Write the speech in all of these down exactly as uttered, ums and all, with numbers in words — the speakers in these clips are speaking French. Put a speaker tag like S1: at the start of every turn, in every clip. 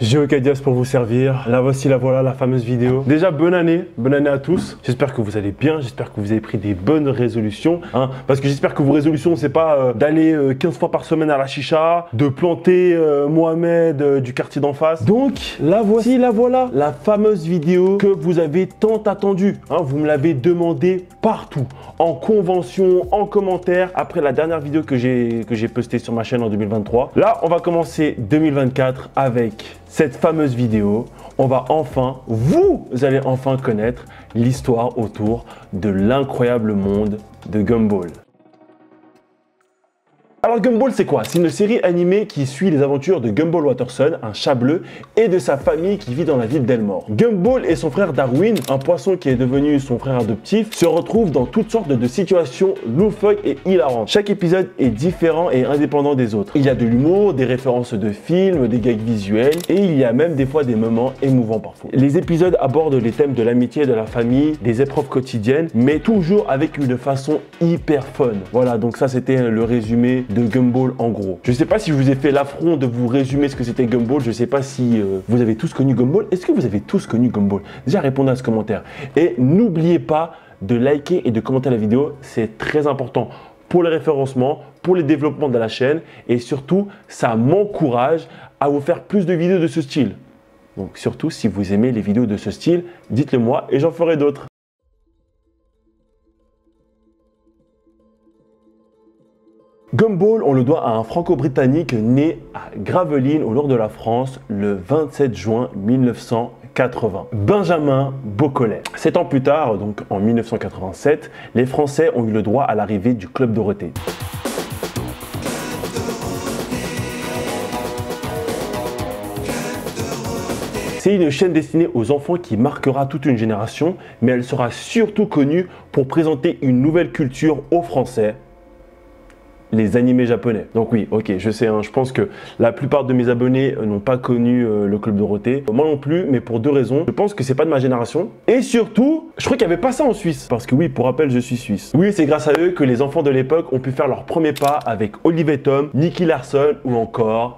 S1: Geocadias pour vous servir. Là voici, la voilà, la fameuse vidéo. Déjà, bonne année, bonne année à tous. J'espère que vous allez bien, j'espère que vous avez pris des bonnes résolutions. Hein, parce que j'espère que vos résolutions, c'est pas euh, d'aller euh, quinze fois par semaine à la chicha, de planter euh, Mohamed euh, du quartier d'en face. Donc, là voici, la voilà, la fameuse vidéo que vous avez tant attendue. Hein, vous me l'avez demandé partout, en convention, en commentaire, après la dernière vidéo que j'ai que j'ai postée sur ma chaîne en deux mille vingt-trois. Là, on va commencer deux mille vingt-quatre avec cette fameuse vidéo. On va enfin, vous allez enfin connaître l'histoire autour de l'incroyable monde de Gumball. Alors Gumball, c'est quoi? C'est une série animée qui suit les aventures de Gumball Watterson, un chat bleu, et de sa famille qui vit dans la ville d'Elmore. Gumball et son frère Darwin, un poisson qui est devenu son frère adoptif, se retrouvent dans toutes sortes de situations loufoques et hilarantes. Chaque épisode est différent et indépendant des autres. Il y a de l'humour, des références de films, des gags visuels, et il y a même des fois des moments émouvants parfois. Les épisodes abordent les thèmes de l'amitié, de la famille, des épreuves quotidiennes, mais toujours avec une façon hyper fun. Voilà, donc ça c'était le résumé de Gumball en gros. Je sais pas si je vous ai fait l'affront de vous résumer ce que c'était Gumball. Je sais pas si euh, vous avez tous connu Gumball. Est-ce que vous avez tous connu Gumball? Déjà, répondez à ce commentaire. Et n'oubliez pas de liker et de commenter la vidéo. C'est très important pour le référencement, pour les développements de la chaîne. Et surtout, ça m'encourage à vous faire plus de vidéos de ce style. Donc surtout, si vous aimez les vidéos de ce style, dites-le moi et j'en ferai d'autres. Gumball, on le doit à un franco-britannique né à Gravelines, au nord de la France, le vingt-sept juin mille neuf cent quatre-vingts. Benjamin Bocolet. Sept ans plus tard, donc en mille neuf cent quatre-vingt-sept, les Français ont eu le droit à l'arrivée du Club Dorothée. C'est une chaîne destinée aux enfants qui marquera toute une génération, mais elle sera surtout connue pour présenter une nouvelle culture aux Français. Les animés japonais. Donc oui, ok, je sais, hein, je pense que la plupart de mes abonnés euh, n'ont pas connu euh, le Club Dorothée. Moi non plus, mais pour deux raisons. Je pense que c'est pas de ma génération. Et surtout, je crois qu'il n'y avait pas ça en Suisse. Parce que oui, pour rappel, je suis suisse. Oui, c'est grâce à eux que les enfants de l'époque ont pu faire leur premier pas avec Olivier Tom, Nicky Larson ou encore...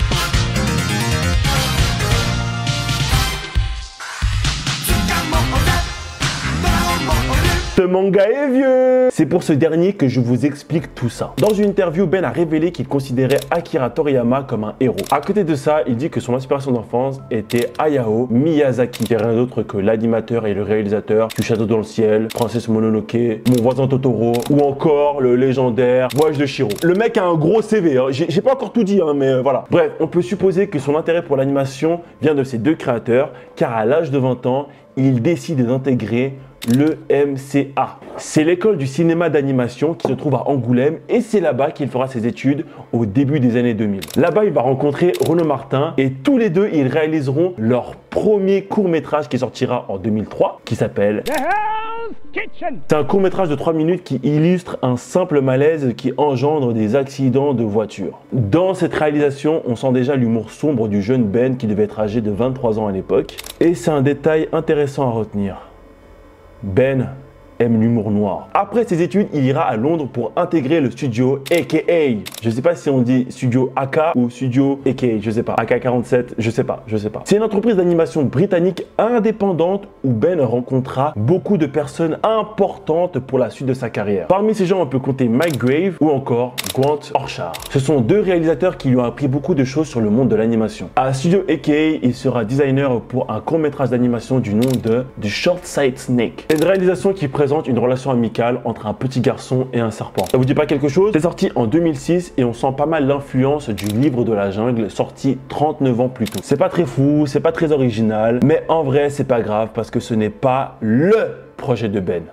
S1: Ce manga est vieux! C'est pour ce dernier que je vous explique tout ça. Dans une interview, Ben a révélé qu'il considérait Akira Toriyama comme un héros. À côté de ça, il dit que son inspiration d'enfance était Hayao Miyazaki, qui est rien d'autre que l'animateur et le réalisateur du Château dans le ciel, Princesse Mononoke, Mon voisin Totoro, ou encore le légendaire Voyage de Chihiro. Le mec a un gros C V, hein. J'ai pas encore tout dit, hein, mais euh, voilà. Bref, on peut supposer que son intérêt pour l'animation vient de ces deux créateurs, car à l'âge de vingt ans, il décide d'intégrer le M C A. C'est l'école du cinéma d'animation qui se trouve à Angoulême et c'est là-bas qu'il fera ses études au début des années deux mille. Là-bas, il va rencontrer Renaud Martin et tous les deux, ils réaliseront leur premier court-métrage qui sortira en deux mille trois qui s'appelle C'est un court-métrage de trois minutes qui illustre un simple malaise qui engendre des accidents de voiture. Dans cette réalisation, on sent déjà l'humour sombre du jeune Ben qui devait être âgé de vingt-trois ans à l'époque. Et c'est un détail intéressant à retenir. Ben aime l'humour noir. Après ses études, il ira à Londres pour intégrer le studio A K A. Je sais pas si on dit studio A K ou studio A K A, je sais pas. A K quarante-sept, je sais pas, je sais pas. C'est une entreprise d'animation britannique indépendante où Ben rencontrera beaucoup de personnes importantes pour la suite de sa carrière. Parmi ces gens, on peut compter Mike Grave ou encore Grant Orchard. Ce sont deux réalisateurs qui lui ont appris beaucoup de choses sur le monde de l'animation. À Studio A K A, il sera designer pour un court-métrage d'animation du nom de The Short-Sighted Snake. C'est une réalisation qui présente une relation amicale entre un petit garçon et un serpent. Ça vous dit pas quelque chose? C'est sorti en deux mille six et on sent pas mal l'influence du livre de la jungle sorti trente-neuf ans plus tôt. C'est pas très fou, c'est pas très original, mais en vrai c'est pas grave parce que ce n'est pas le projet de Ben.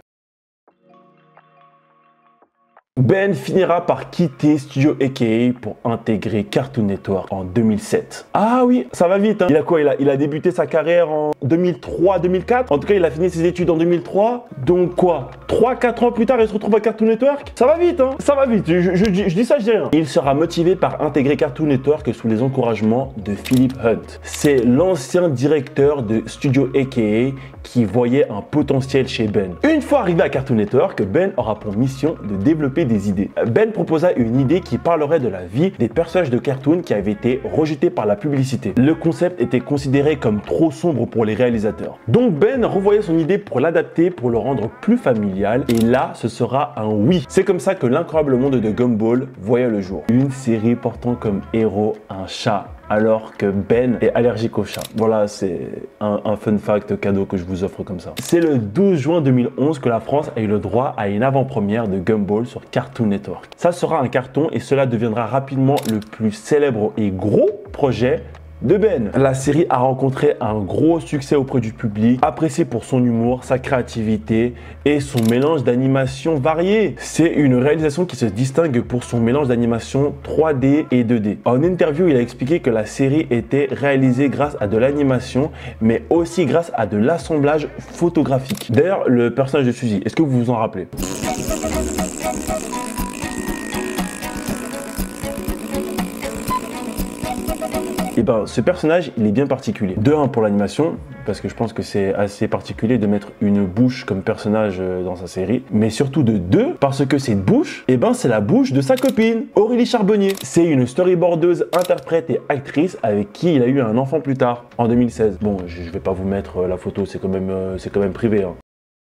S1: Ben finira par quitter Studio A K A pour intégrer Cartoon Network en deux mille sept. Ah oui, ça va vite, hein. Il a quoi il a, il a débuté sa carrière en deux mille trois deux mille quatre. En tout cas, il a fini ses études en deux mille trois. Donc quoi, trois quatre ans plus tard, il se retrouve à Cartoon Network. Ça va vite, hein. Ça va vite, je, je, je, je dis ça, je dis rien. Il sera motivé par intégrer Cartoon Network sous les encouragements de Philip Hunt. C'est l'ancien directeur de Studio A K A qui voyait un potentiel chez Ben. Une fois arrivé à Cartoon Network, Ben aura pour mission de développer des idées. Ben proposa une idée qui parlerait de la vie des personnages de cartoon qui avaient été rejetés par la publicité. Le concept était considéré comme trop sombre pour les réalisateurs. Donc Ben revoyait son idée pour l'adapter, pour le rendre plus familial, et là ce sera un oui. C'est comme ça que l'incroyable monde de Gumball voyait le jour. Une série portant comme héros un chat, alors que Ben est allergique au chat. Voilà, c'est un, un fun fact cadeau que je vous offre comme ça. C'est le douze juin deux mille onze que la France a eu le droit à une avant-première de Gumball sur Cartoon Network. Ça sera un carton et cela deviendra rapidement le plus célèbre et gros projet de Ben. La série a rencontré un gros succès auprès du public, apprécié pour son humour, sa créativité et son mélange d'animation varié. C'est une réalisation qui se distingue pour son mélange d'animation trois D et deux D. En interview, il a expliqué que la série était réalisée grâce à de l'animation, mais aussi grâce à de l'assemblage photographique. D'ailleurs, le personnage de Suzy, est-ce que vous vous en rappelez ? Et ben, ce personnage, il est bien particulier. De un, pour l'animation, parce que je pense que c'est assez particulier de mettre une bouche comme personnage dans sa série. Mais surtout de deux, parce que cette bouche, et ben, c'est la bouche de sa copine, Aurélie Charbonnier. C'est une storyboardeuse, interprète et actrice avec qui il a eu un enfant plus tard, en deux mille seize. Bon, je vais pas vous mettre la photo, c'est quand même, c'est quand même privé, hein.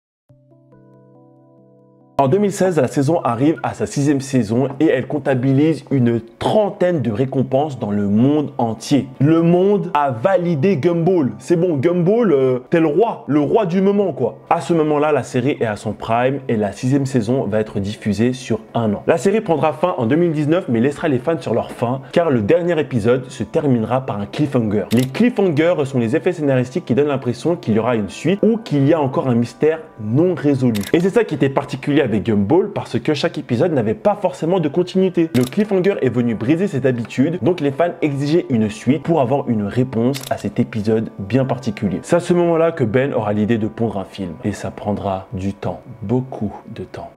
S1: En deux mille seize, la saison arrive à sa sixième saison et elle comptabilise une trentaine de récompenses dans le monde entier. Le monde a validé Gumball. C'est bon, Gumball, euh, t'es le roi, le roi du moment quoi. À ce moment-là, la série est à son prime et la sixième saison va être diffusée sur un an. La série prendra fin en deux mille dix-neuf mais laissera les fans sur leur faim car le dernier épisode se terminera par un cliffhanger. Les cliffhangers sont les effets scénaristiques qui donnent l'impression qu'il y aura une suite ou qu'il y a encore un mystère non résolu. Et c'est ça qui était particulier avec Gumball parce que chaque épisode n'avait pas forcément de continuité. Le cliffhanger est venu briser cette habitude, donc les fans exigeaient une suite pour avoir une réponse à cet épisode bien particulier. C'est à ce moment-là que Ben aura l'idée de pondre un film et ça prendra du temps, beaucoup de temps.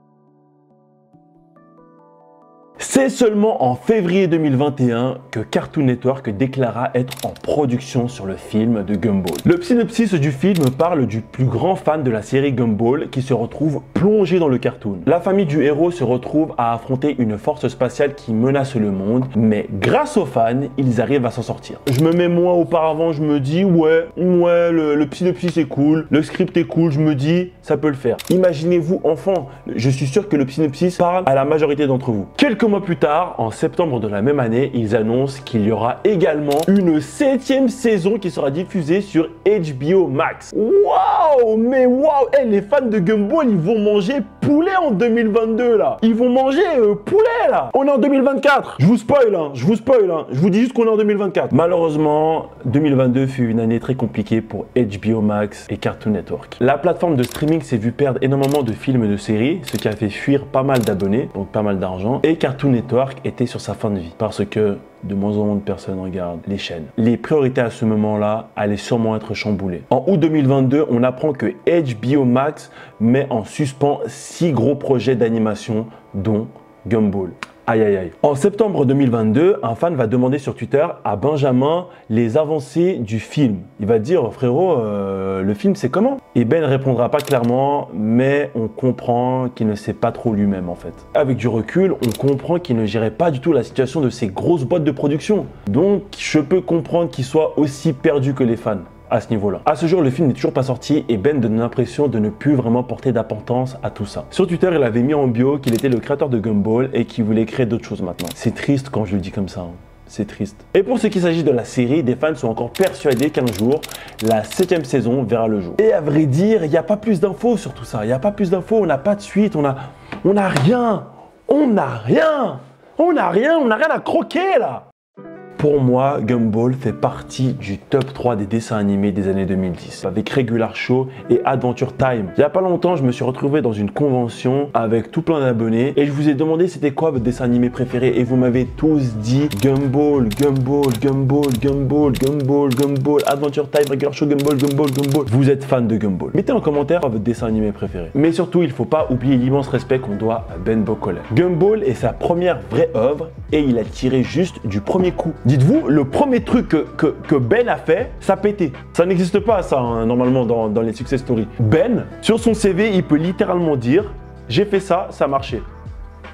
S1: C'est seulement en février deux mille vingt et un que Cartoon Network déclara être en production sur le film de Gumball. Le synopsis du film parle du plus grand fan de la série Gumball qui se retrouve plongé dans le cartoon. La famille du héros se retrouve à affronter une force spatiale qui menace le monde, mais grâce aux fans, ils arrivent à s'en sortir. Je me mets moi auparavant, je me dis ouais, ouais, le, le synopsis est cool, le script est cool, je me dis ça peut le faire. Imaginez-vous enfant, je suis sûr que le synopsis parle à la majorité d'entre vous. Quelques mois plus tard, en septembre de la même année, ils annoncent qu'il y aura également une septième saison qui sera diffusée sur H B O Max. Waouh, mais waouh, hey, les fans de Gumball, ils vont manger poulet en deux mille vingt-deux là. Ils vont manger euh, poulet là. On est en deux mille vingt-quatre. Je vous spoil, hein, je vous spoil, hein. Je vous dis juste qu'on est en deux mille vingt-quatre. Malheureusement, deux mille vingt-deux fut une année très compliquée pour H B O Max et Cartoon Network. La plateforme de streaming s'est vue perdre énormément de films et de séries, ce qui a fait fuir pas mal d'abonnés, donc pas mal d'argent, et Cartoon Network était sur sa fin de vie parce que de moins en moins de personnes regardent les chaînes. Les priorités à ce moment-là allaient sûrement être chamboulées. En août deux mille vingt-deux, on apprend que H B O Max met en suspens six gros projets d'animation, dont Gumball. Aïe aïe aïe. En septembre deux mille vingt-deux, un fan va demander sur Twitter à Benjamin les avancées du film. Il va dire frérot, euh, le film c'est comment? Et Ben répondra pas clairement, mais on comprend qu'il ne sait pas trop lui-même en fait. Avec du recul, on comprend qu'il ne gérait pas du tout la situation de ces grosses boîtes de production. Donc je peux comprendre qu'il soit aussi perdu que les fans à ce niveau-là. À ce jour, le film n'est toujours pas sorti et Ben donne l'impression de ne plus vraiment porter d'importance à tout ça. Sur Twitter, il avait mis en bio qu'il était le créateur de Gumball et qu'il voulait créer d'autres choses maintenant. C'est triste quand je le dis comme ça. Hein. C'est triste. Et pour ce qui s'agit de la série, des fans sont encore persuadés qu'un jour, la septième saison verra le jour. Et à vrai dire, il n'y a pas plus d'infos sur tout ça. Il n'y a pas plus d'infos, on n'a pas de suite, on a, on a rien. On n'a rien. On n'a rien, on n'a rien à croquer là. Pour moi, Gumball fait partie du top trois des dessins animés des années deux mille dix, avec Regular Show et Adventure Time. Il n'y a pas longtemps, je me suis retrouvé dans une convention avec tout plein d'abonnés et je vous ai demandé c'était quoi votre dessin animé préféré et vous m'avez tous dit Gumball, Gumball, Gumball, Gumball, Gumball, Gumball, Adventure Time, Regular Show, Gumball, Gumball, Gumball. Vous êtes fan de Gumball. Mettez en commentaire votre dessin animé préféré. Mais surtout, il ne faut pas oublier l'immense respect qu'on doit à Ben Bocquelet. Gumball est sa première vraie œuvre et il a tiré juste du premier coup. Dites-vous, le premier truc que, que, que Ben a fait, ça pétait. Ça n'existe pas ça, hein, normalement, dans, dans les success stories. Ben, sur son C V, il peut littéralement dire « J'ai fait ça, ça a marché ».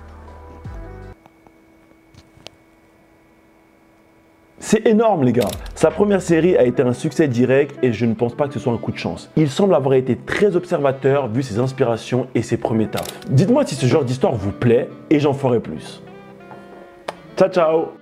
S1: C'est énorme les gars. Sa première série a été un succès direct et je ne pense pas que ce soit un coup de chance. Il semble avoir été très observateur vu ses inspirations et ses premiers tafs. Dites-moi si ce genre d'histoire vous plaît et j'en ferai plus. Ciao ciao.